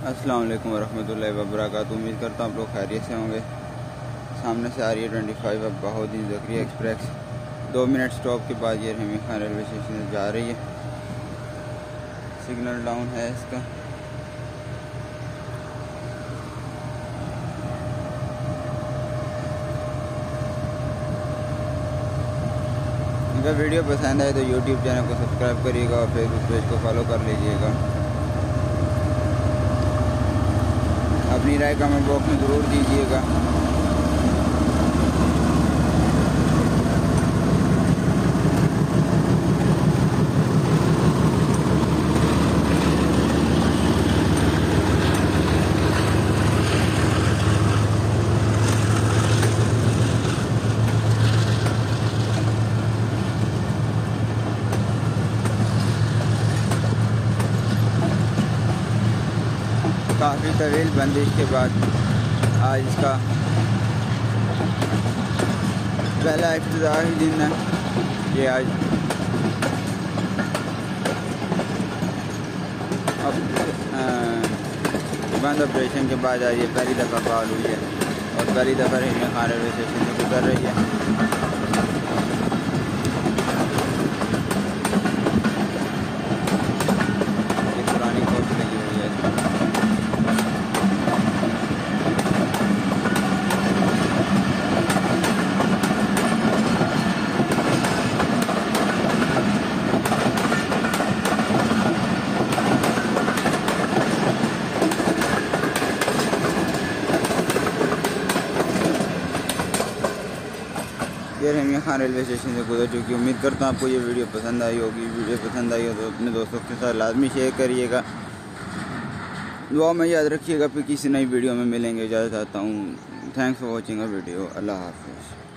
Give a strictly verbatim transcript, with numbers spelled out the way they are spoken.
अस्सलाम वालेकुम वरहमतुल्लाहि वबरकातुहू। उम्मीद करता हूँ आप लोग खैरियत से होंगे। सामने से आ रही है ट्वेंटी फाइव अब बहाउद्दीन ज़करिया एक्सप्रेस। दो मिनट स्टॉप के बाद ये रहमी खान रेलवे स्टेशन से जा रही है। सिग्नल डाउन है इसका। अगर वीडियो पसंद आए तो यूट्यूब चैनल को सब्सक्राइब करिएगा और फेसबुक पेज को फॉलो कर लीजिएगा। अपनी राय कमेंट बॉक्स में ज़रूर दीजिएगा। काफ़ी तवील बंदिश के बाद आज इसका पहला इफ्तिताही दिन है। ये आज अब बंद ऑपरेशन के बाद आज ये पहली दफ़ा कॉल हुई है और पहली दफ़ा रहमी खान रेलवे स्टेशन से गुजर रही है। ये रहमी खान रेलवे स्टेशन से गुजर चुकी। उम्मीद करता हूँ आपको ये वीडियो पसंद आई होगी। वीडियो पसंद आई हो तो अपने दोस्तों के साथ लाजमी शेयर करिएगा। दुआ में याद रखिएगा। फिर किसी नई वीडियो में मिलेंगे। इजाज़त चाहता हूँ। Thanks for watching a video. अल्लाह हाफ़िज़।